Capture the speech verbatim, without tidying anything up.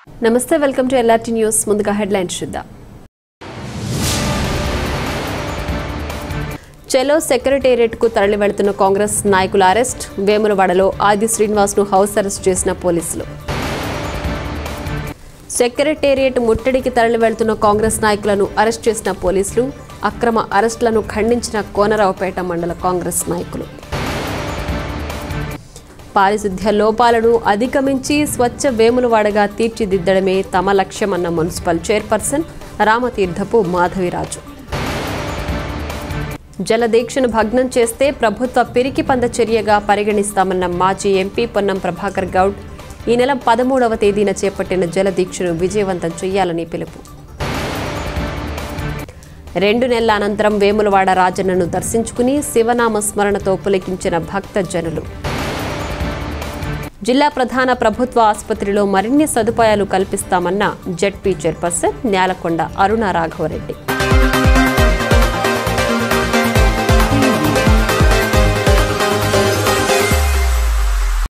నమస్తే, welcome to LRT news. ముందుగా headlines చూద్దాం. చెలో సెక్రటేరియట్ కు తరలి వెళ్తున్న కాంగ్రెస్ నాయకుల అరెస్ట్. వేములవాడలో ఆది శ్రీనివాస్ ను హౌస్ అరెస్ట్ చేసిన పోలీసులు. సెక్రటేరియట్ ముట్టడికి తరలి వెళ్తున్న కాంగ్రెస్ నాయకులను అరెస్ట్ చేసిన పోలీసులు. అక్రమ అరెస్టులను ఖండించిన కోనరావుపేట మండల కాంగ్రెస్ నాయకులు. పారిశుద్ధ్య లోపాలను అధిగమించి స్వచ్ఛ వేములవాడగా తీర్చిదిద్దడమే తమ లక్ష్యమన్న మున్సిపల్ చైర్పర్సన్ రామతీర్థపు మాధవిరాజు. జలదీక్షను భగ్నం చేస్తే ప్రభుత్వ పిరికి పంద చర్యగా పరిగణిస్తామన్న మాజీ ఎంపీ పొన్నం ప్రభాకర్ గౌడ్ ఈ నెల పదమూడవ తేదీన చేపట్టిన జలదీక్షను విజయవంతం చేయాలని పిలుపు. రెండు నెలల అనంతరం వేములవాడ రాజన్నను దర్శించుకుని శివనామ స్మరణతో పులకించిన భక్త జనులు. జిల్లా ప్రధాన ప్రభుత్వ ఆసుపత్రిలో మరిన్ని సదుపాయాలు కల్పిస్తామన్న జెడ్పీ చైర్పర్సన్ న్యాలకొండ అరుణ రాఘవరెడ్డి.